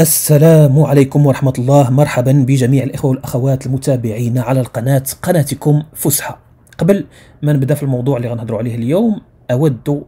السلام عليكم ورحمة الله. مرحبا بجميع الإخوة والأخوات المتابعين على قناتكم فسحة. قبل ما نبدأ في الموضوع اللي غنهضروا عليه اليوم، أود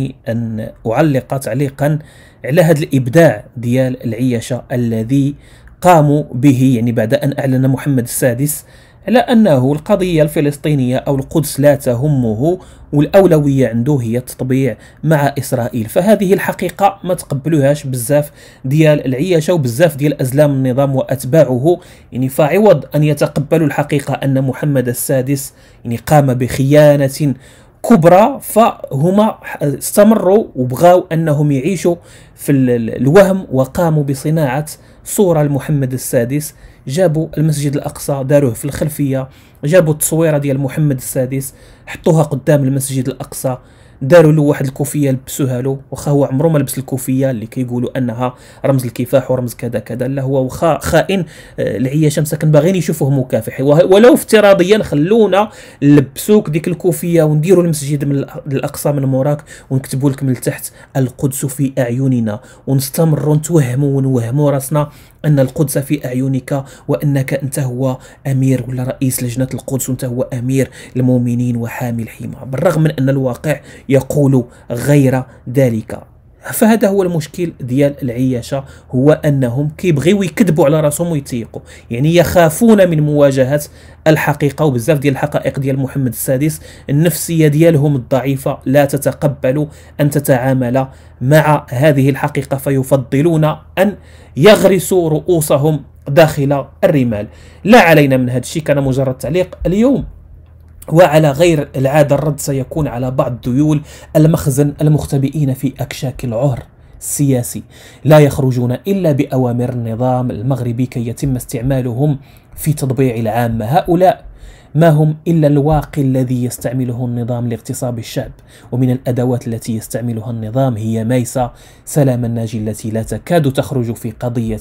أن أعلق تعليقا على هذا الإبداع ديال العياشة الذي قاموا به، بعد أن أعلن محمد السادس على أنه القضية الفلسطينية أو القدس لا تهمه، والأولوية عنده هي التطبيع مع إسرائيل. فهذه الحقيقة ما تقبلوهاش بزاف ديال العياشة وبزاف ديال أزلام النظام وأتباعه. فعوض أن يتقبلوا الحقيقة أن محمد السادس قام بخيانة كبرى، فهما استمروا وبغاو أنهم يعيشوا في الوهم، وقاموا بصناعة صورة لمحمد السادس. جابوا المسجد الأقصى داروه في الخلفية، جابوا التصويرة ديال محمد السادس حطوها قدام المسجد الأقصى، داروا له واحد الكوفيه لبسوها له، واخا هو عمره ما لبس الكوفيه اللي كيقولوا انها رمز الكفاح ورمز كذا كذا، لا هو واخا خائن. العياشة مساكن باغيين يشوفوه مكافح، ولو افتراضيا خلونا نلبسوك ديك الكوفيه ونديروا المسجد من الاقصى من موراك ونكتبوا لك من التحت القدس في اعيننا، ونستمروا ونوهموا راسنا ان القدس في اعينك، وانك انت هو امير ولا رئيس لجنه القدس، وانت هو امير المؤمنين وحامي الحمى، بالرغم من ان الواقع يقول غير ذلك. فهذا هو المشكل ديال العياشة، هو أنهم كيبغيو يكذبوا على راسهم ويتيقوا، يخافون من مواجهة الحقيقة. وبزاف ديال الحقائق ديال محمد السادس النفسية ديالهم الضعيفة لا تتقبل أن تتعامل مع هذه الحقيقة، فيفضلون أن يغرسوا رؤوسهم داخل الرمال. لا علينا من هذا الشيء، كان مجرد تعليق اليوم. وعلى غير العادة الرد سيكون على بعض ذيول المخزن المختبئين في أكشاك العهر السياسي، لا يخرجون إلا بأوامر النظام المغربي كي يتم استعمالهم في تطبيع العامة. هؤلاء ما هم إلا الواقي الذي يستعمله النظام لاغتصاب الشعب، ومن الأدوات التي يستعملها النظام هي ميسة سلام الناجي التي لا تكاد تخرج في قضية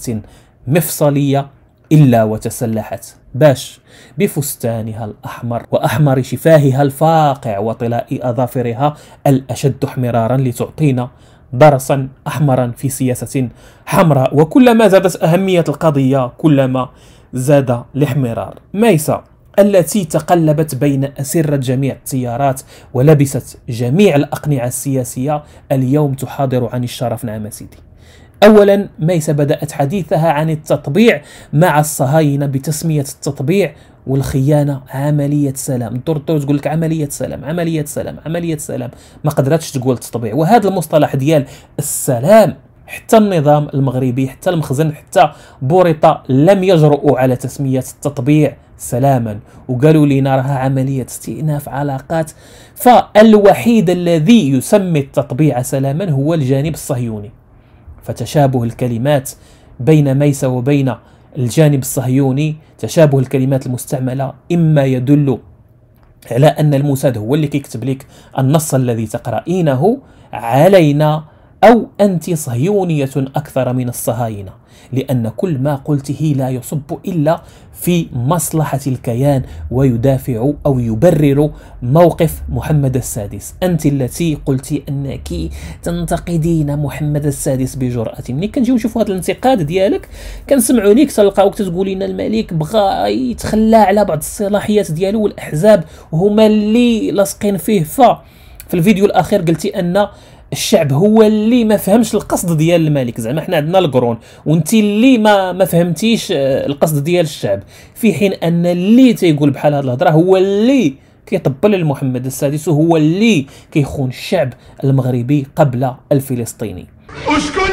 مفصلية إلا وتسلحت باش بفستانها الأحمر وأحمر شفاهها الفاقع وطلاء أظافرها الأشد احمرارا، لتعطينا درسا أحمرا في سياسة حمراء. وكلما زادت أهمية القضية كلما زاد الاحمرار. ميسة التي تقلبت بين أسرة جميع التيارات ولبست جميع الأقنعة السياسية، اليوم تحاضر عن الشرف. نعم سيدي. أولا، ميسة بدأت حديثها عن التطبيع مع الصهاينة بتسمية التطبيع والخيانة عملية سلام. الدور تقول لك عملية سلام عملية سلام عملية سلام، ما قدرتش تقول تطبيع. وهذا المصطلح ديال السلام حتى النظام المغربي، حتى المخزن، حتى بوريطة لم يجرؤوا على تسمية التطبيع سلاما، وقالوا لنا راها عملية استئناف علاقات. فالوحيد الذي يسمي التطبيع سلاما هو الجانب الصهيوني. فتشابه الكلمات بين ميسة وبين الجانب الصهيوني، تشابه الكلمات المستعملة، إما يدل على أن الموساد هو اللي كيكتب لك النص الذي تقرأينه علينا، أو أنت صهيونية أكثر من الصهاينة، لأن كل ما قلته لا يصب إلا في مصلحة الكيان ويدافع أو يبرر موقف محمد السادس. أنت التي قلت أنك تنتقدين محمد السادس بجرأة. ملي كنجيو نشوفوا هذا الانتقاد ديالك كنسمعوا ليك تلقاوك تقولين الملك بغى يتخلى على بعض الصلاحيات ديالو، والأحزاب هما اللي لاصقين فيه. في الفيديو الأخير قلتي أن الشعب هو اللي ما فهمش القصد ديال الملك، زعما احنا عندنا القرون وانت اللي ما فهمتيش القصد ديال الشعب، في حين ان اللي تيقول بحال هذه الهضره هو اللي كيطبل لمحمد السادس، وهو اللي كيخون الشعب المغربي قبل الفلسطيني. وشكون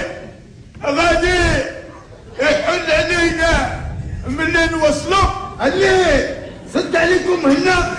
غادي يحل علينا ملي نوصلوا اللي صد عليكم هنا،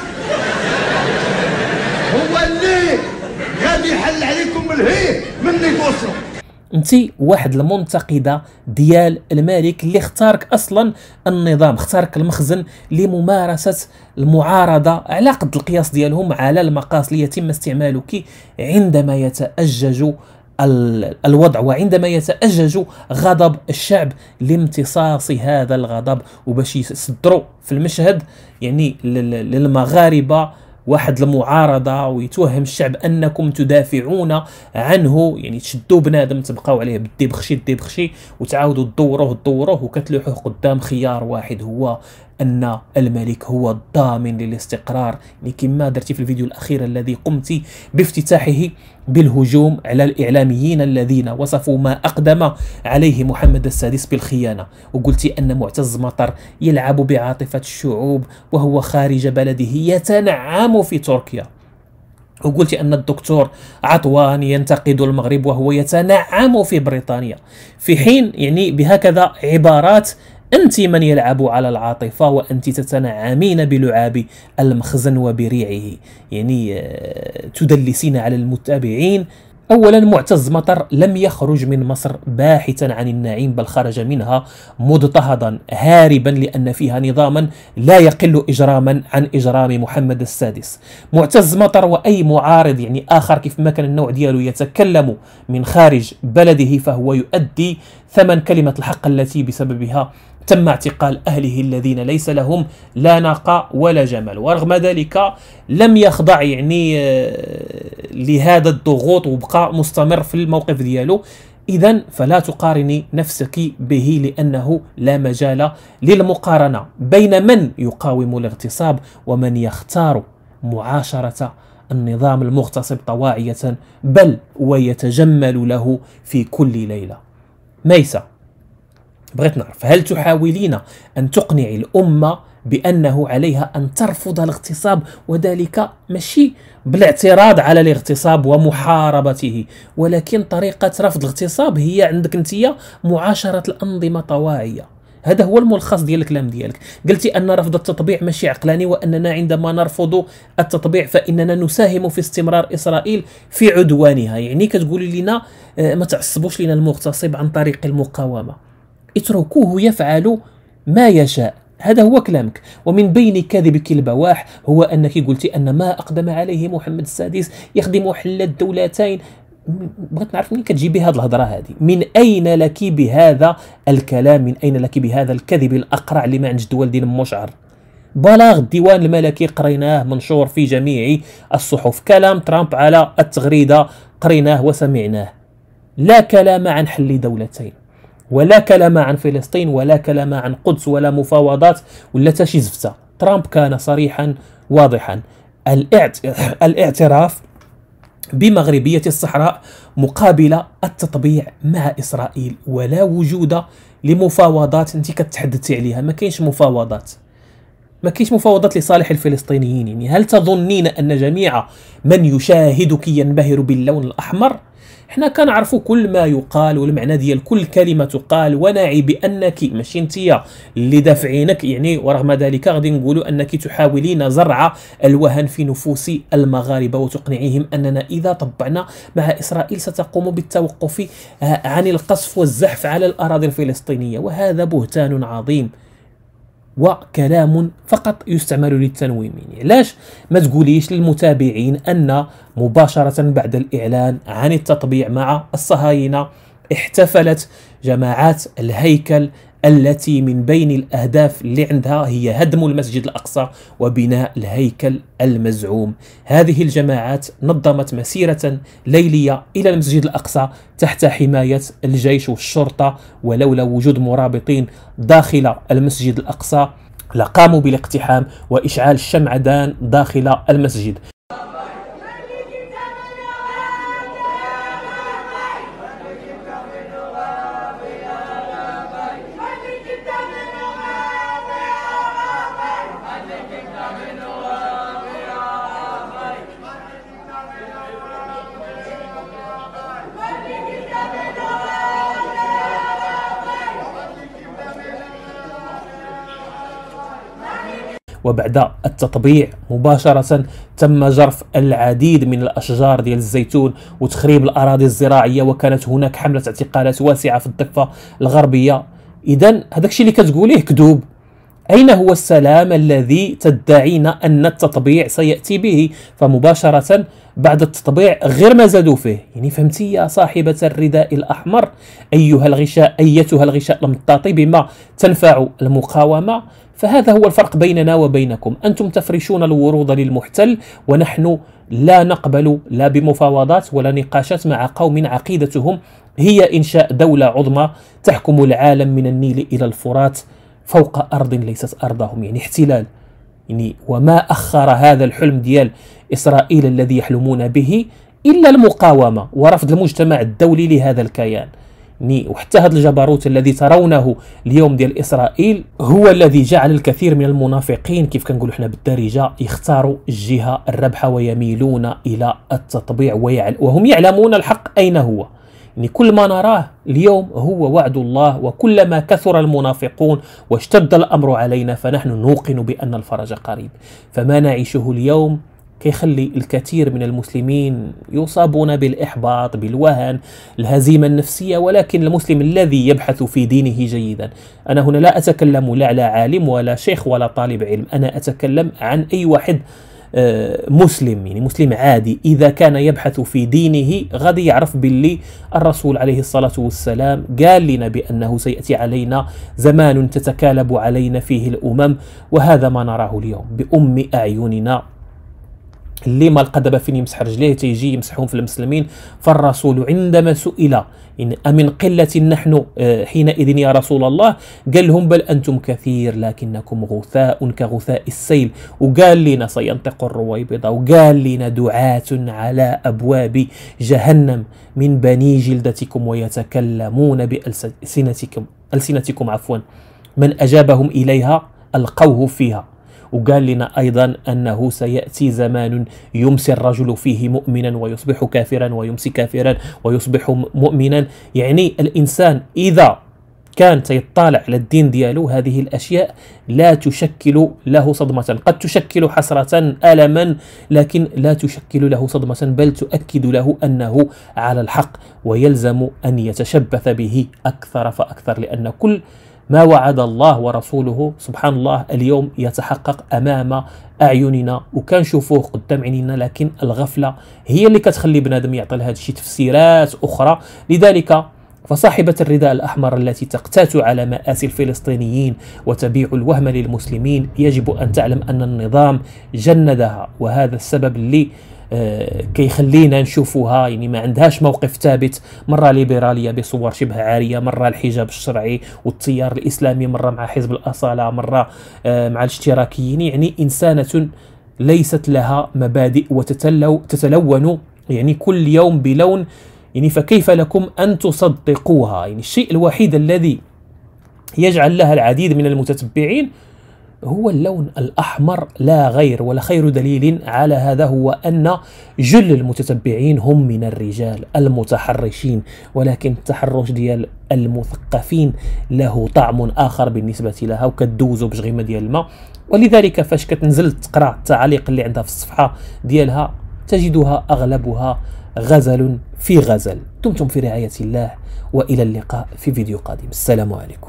هو اللي غادي يحل عليكم الهي مني توصلوا. انت واحد المنتقده ديال الملك اللي اختارك اصلا النظام، اختارك المخزن لممارسه المعارضه على قد القياس ديالهم على المقاس اللي يتم استعمالك عندما يتأجج الوضع، وعندما يتأجج غضب الشعب لامتصاص هذا الغضب، وباش يصدروا في المشهد للمغاربه واحد المعارضه ويتوهم الشعب انكم تدافعون عنه، يعني تشدوا بنادم تبقاو عليه بدي بخشي وتعاودوا تدوروه وكتلوحوه قدام خيار واحد، هو ان الملك هو الضامن للاستقرار، يعني كما درتي في الفيديو الاخير الذي قمت بافتتاحه بالهجوم على الاعلاميين الذين وصفوا ما اقدم عليه محمد السادس بالخيانه، وقلتي ان معتز مطر يلعب بعاطفه الشعوب وهو خارج بلده يتنعم في تركيا، وقلت أن الدكتور عطوان ينتقد المغرب وهو يتنعم في بريطانيا، في حين يعني بهكذا عبارات أنت من يلعب على العاطفة وأنت تتنعمين بلعاب المخزن وبريعه، يعني تدلسين على المتابعين. أولا، معتز مطر لم يخرج من مصر باحثا عن النعيم، بل خرج منها مضطهدا هاربا لأن فيها نظاما لا يقل إجراما عن إجرام محمد السادس. معتز مطر وأي معارض يعني آخر كيف ما كان النوع ديالو يتكلم من خارج بلده فهو يؤدي ثمن كلمة الحق التي بسببها تم اعتقال أهله الذين ليس لهم لا ناقة ولا جمل، ورغم ذلك لم يخضع يعني لهذا الضغوط وبقى مستمر في الموقف ديالو. إذن فلا تقارني نفسك به، لأنه لا مجال للمقارنة بين من يقاوم الاغتصاب ومن يختار معاشرة النظام المغتصب طواعية بل ويتجمل له في كل ليلة. ميسة، بغيت نعرف، هل تحاولين أن تقنعي الأمة بأنه عليها أن ترفض الاغتصاب، وذلك ماشي بالاعتراض على الاغتصاب ومحاربته، ولكن طريقة رفض الاغتصاب هي عندك انتيا معاشرة الأنظمة طواعية؟ هذا هو الملخص ديال الكلام ديالك. قلتي أن رفض التطبيع ماشي عقلاني، وأننا عندما نرفض التطبيع فإننا نساهم في استمرار إسرائيل في عدوانها، يعني كتقولي لنا ما تعصبوش لنا المغتصب عن طريق المقاومة، اتركوه يفعل ما يشاء. هذا هو كلامك. ومن بين كذبك البواح هو أنك قلتي أن ما أقدم عليه محمد السادس يخدم حل الدولتين. بغيت نعرف منين كتجيبي هذه الهضره هذه؟ من أين لك بهذا الكلام؟ من أين لك بهذا الكذب الأقرع اللي ما عندش دول دين مشعر؟ بلاغ الديوان الملكي قريناه منشور في جميع الصحف، كلام ترامب على التغريدة قريناه وسمعناه، لا كلام عن حل دولتين، ولا كلام عن فلسطين، ولا كلام عن قدس، ولا مفاوضات ولا تشي زفته. ترامب كان صريحا واضحا، الاعتراف بمغربية الصحراء مقابل التطبيع مع إسرائيل، ولا وجود لمفاوضات. انت كتحدثي عليها، ما كاينش مفاوضات، ما كاينش مفاوضات لصالح الفلسطينيين. يعني هل تظنين أن جميع من يشاهدك ينبهر باللون الأحمر؟ احنا كنعرفوا كل ما يقال والمعنى ديال كل كلمه تقال، ونعي بانك ماشي انتيا اللي دافعينك يعني، ورغم ذلك غادي نقولوا انك تحاولين زرع الوهن في نفوس المغاربه وتقنعيهم اننا اذا طبعنا مع اسرائيل ستقوم بالتوقف عن القصف والزحف على الاراضي الفلسطينيه، وهذا بهتان عظيم وكلام فقط يستعمل للتنويم. يعني علاش ما تقوليش للمتابعين أن مباشرة بعد الإعلان عن التطبيع مع الصهاينة احتفلت جماعات الهيكل التي من بين الأهداف اللي عندها هي هدم المسجد الأقصى وبناء الهيكل المزعوم. هذه الجماعات نظمت مسيرة ليلية إلى المسجد الأقصى تحت حماية الجيش والشرطة، ولولا وجود مرابطين داخل المسجد الأقصى لقاموا بالاقتحام وإشعال الشمعدان داخل المسجد. وبعد التطبيع مباشرة تم جرف العديد من الأشجار ديال الزيتون وتخريب الأراضي الزراعية، وكانت هناك حملة اعتقالات واسعة في الضفة الغربية. إذن هذاك الشيء اللي كتقوليه كذوب. أين هو السلام الذي تدعين أن التطبيع سيأتي به؟ فمباشرة بعد التطبيع غير ما زادوا فيه. يعني فهمتي يا صاحبة الرداء الأحمر أيتها الغشاء المطاطي بما تنفع المقاومة؟ فهذا هو الفرق بيننا وبينكم. أنتم تفرشون الورود للمحتل، ونحن لا نقبل لا بمفاوضات ولا نقاشات مع قوم عقيدتهم هي إنشاء دولة عظمى تحكم العالم من النيل إلى الفرات فوق أرض ليست أرضهم. يعني احتلال. يعني وما أخر هذا الحلم ديال إسرائيل الذي يحلمون به إلا المقاومة ورفض المجتمع الدولي لهذا الكيان. يعني وحتى هذا الجبروت الذي ترونه اليوم ديال إسرائيل هو الذي جعل الكثير من المنافقين كيف كنقولوا احنا بالدارجة يختاروا الجهة الرابحة ويميلون إلى التطبيع وهم يعلمون الحق أين هو. يعني كل ما نراه اليوم هو وعد الله، وكلما كثر المنافقون واشتد الأمر علينا فنحن نوقن بأن الفرج قريب. فما نعيشه اليوم كيخلي الكثير من المسلمين يصابون بالإحباط، بالوهن، الهزيمة النفسية. ولكن المسلم الذي يبحث في دينه جيدا، أنا هنا لا أتكلم لا على عالم ولا شيخ ولا طالب علم، أنا أتكلم عن أي واحد مسلم، يعني مسلم عادي إذا كان يبحث في دينه غادي يعرف باللي الرسول عليه الصلاة والسلام قال لنا بأنه سيأتي علينا زمان تتكالب علينا فيه الأمم، وهذا ما نراه اليوم بأم أعيننا. اللي ما القدب فين يمسح رجليه تيجي يمسحهم في المسلمين. فالرسول عندما سئل إن أمن قلة نحن حينئذ يا رسول الله، قال لهم بل أنتم كثير لكنكم غثاء كغثاء السيل. وقال لنا سينطق الرويبضة، وقال لنا دعاة على أبواب جهنم من بني جلدتكم ويتكلمون بألسنتكم عفوا، من أجابهم إليها ألقوه فيها. وقال لنا أيضا أنه سيأتي زمان يمسي الرجل فيه مؤمنا ويصبح كافرا، ويمسي كافرا ويصبح مؤمنا. يعني الإنسان إذا كان يطالع على الدين ديالو هذه الأشياء لا تشكل له صدمة، قد تشكل حسرة ألما لكن لا تشكل له صدمة، بل تؤكد له أنه على الحق، ويلزم أن يتشبث به أكثر فأكثر، لأن كل ما وعد الله ورسوله سبحان الله اليوم يتحقق أمام أعيننا وكنشوفوه قدام عينينا. لكن الغفلة هي اللي كتخلي بنادم يعطي لهذا الشيء تفسيرات أخرى. لذلك فصاحبة الرداء الأحمر التي تقتات على مآسي الفلسطينيين وتبيع الوهم للمسلمين يجب أن تعلم أن النظام جندها، وهذا السبب اللي كيخلينا نشوفوها يعني ما عندهاش موقف ثابت، مرة ليبرالية بصور شبه عارية، مرة الحجاب الشرعي والتيار الإسلامي، مرة مع حزب الأصالة، مرة مع الاشتراكيين. يعني إنسانة ليست لها مبادئ وتتلون يعني كل يوم بلون. يعني فكيف لكم أن تصدقوها؟ يعني الشيء الوحيد الذي يجعل لها العديد من المتتبعين هو اللون الأحمر لا غير، ولا خير دليل على هذا هو أن جل المتتبعين هم من الرجال المتحرشين، ولكن التحرش ديال المثقفين له طعم آخر بالنسبة لها، وكدوزو بشغيمة ديال الماء. ولذلك فاش كتنزل تقرأ التعاليق اللي عندها في الصفحة ديالها تجدها أغلبها غزل في غزل. دمتم في رعاية الله، وإلى اللقاء في فيديو قادم. السلام عليكم.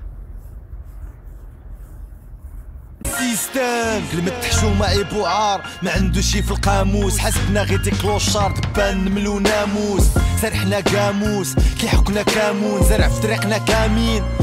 سيستم كلمة حشومة عيب وعار ما عنده شي في القاموس، حسبنا غير دي كلوشار دبان نملو ناموس، سرحنا قاموس كيحكنا كامون زرع في طريقنا كامين.